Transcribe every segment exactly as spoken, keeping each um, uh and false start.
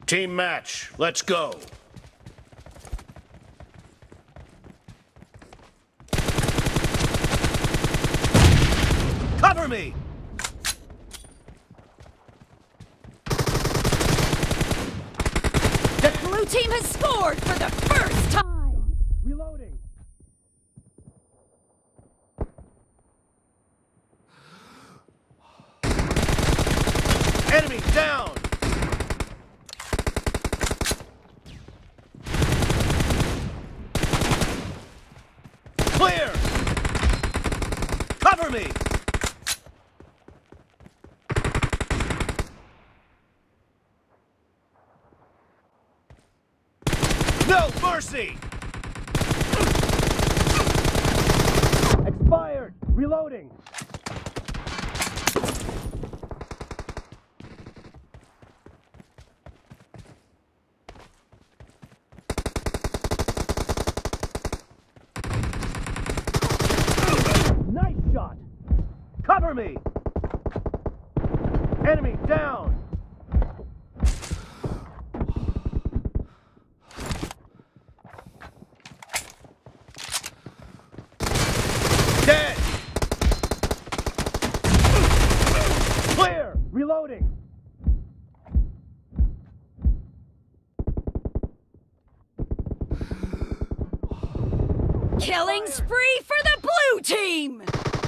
Team match, let's go. Cover me! The blue team has scored for the first time! Reloading! Enemy down! Clear! Cover me! No mercy! Expired! Reloading! Nice shot! Cover me! Enemy down! Dead! Clear! Reloading! Killing spree for the blue team!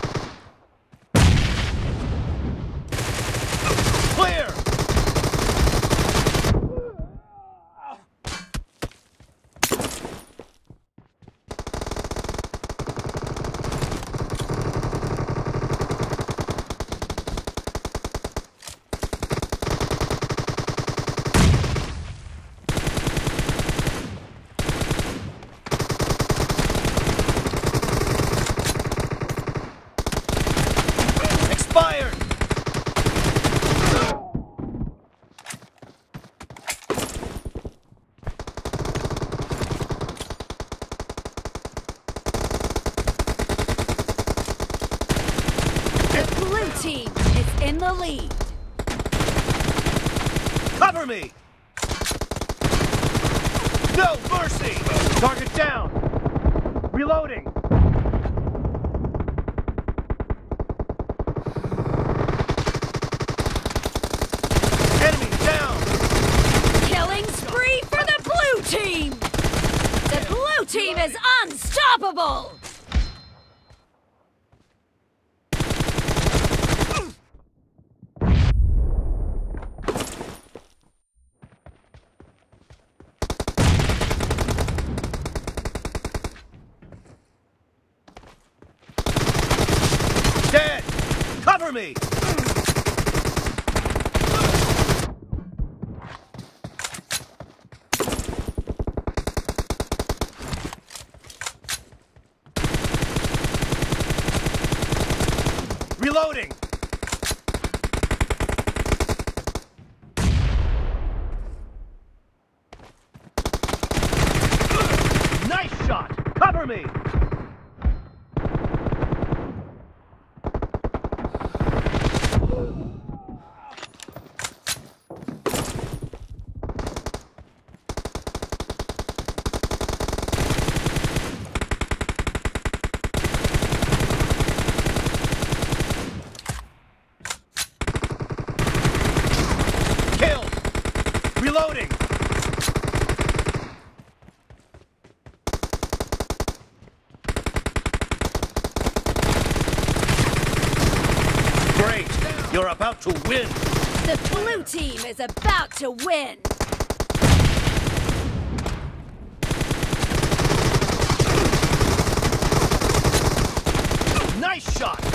Clear! Expired! The blue team is in the lead. Cover me! No mercy! Target down! Reloading! Enemy down! Killing spree for the blue team! The blue team is unstoppable! Dead! Cover me! Reloading! Nice shot! Cover me! Reloading! Great! You're about to win! The blue team is about to win! Nice shot!